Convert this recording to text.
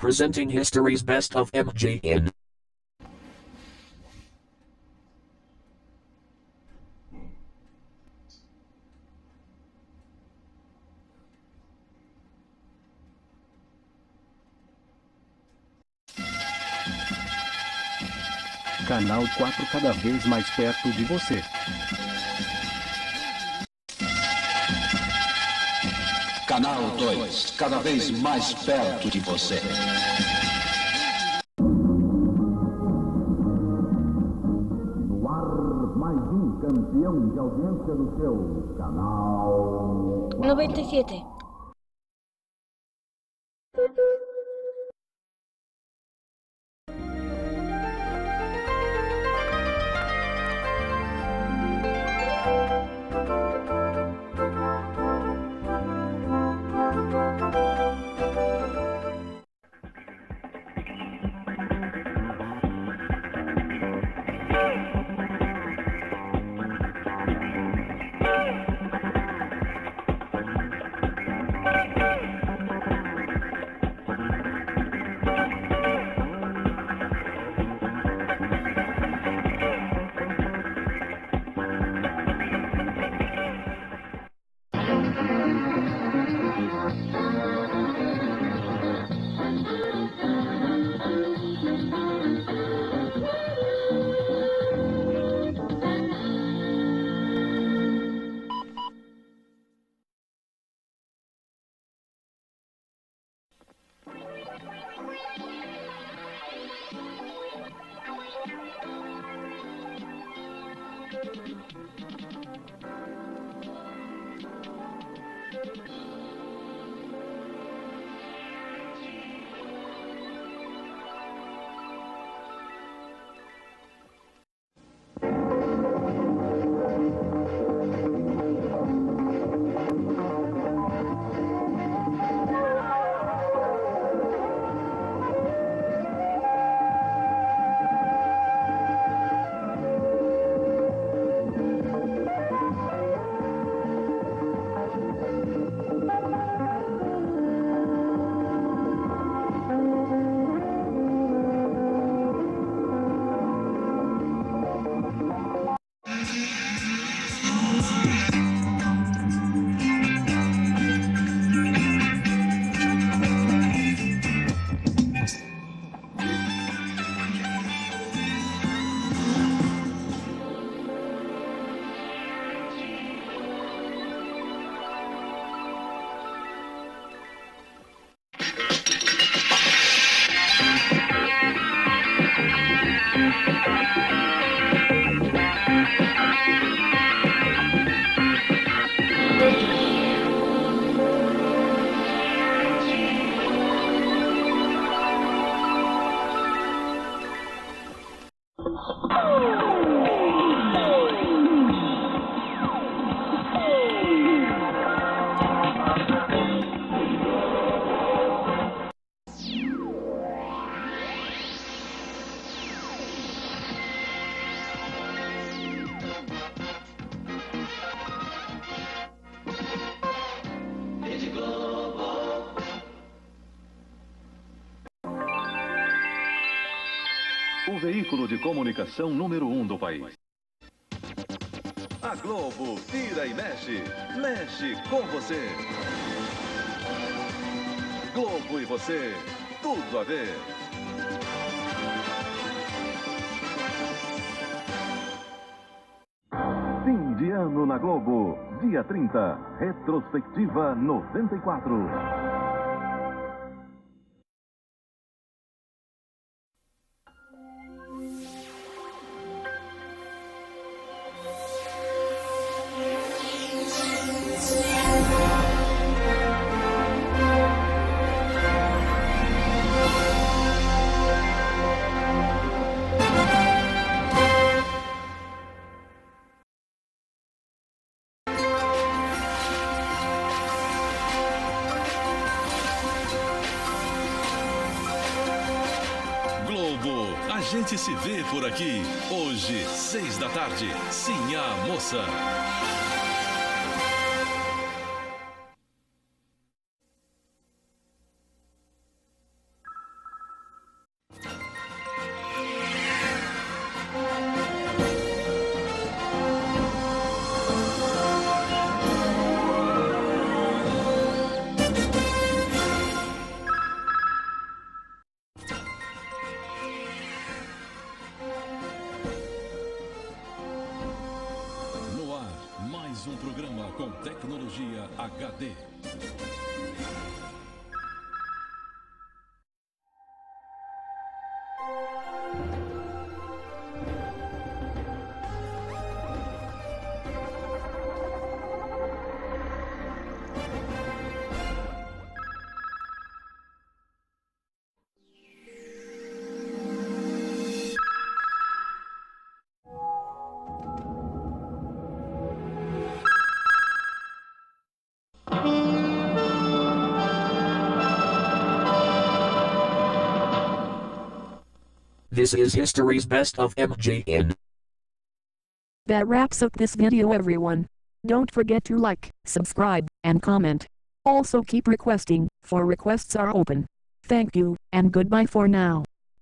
Presenting history's best of MJN. Canal 4 cada vez mais perto de você. Canal 2, cada vez mais perto de você. No ar, mais um campeão de audiência do seu canal 97. O veículo de comunicação número 1 do país. A Globo vira e mexe, mexe com você. Globo e você, tudo a ver. Fim de ano na Globo, dia 30, retrospectiva 94. Globo, a gente se vê por aqui. Hoje, 6 da tarde, Sim a Moça. programa com tecnologia HD. This is history's best of MJN. That wraps up this video, everyone. Don't forget to like, subscribe, and comment. Also keep requesting, for requests are open. Thank you, and goodbye for now.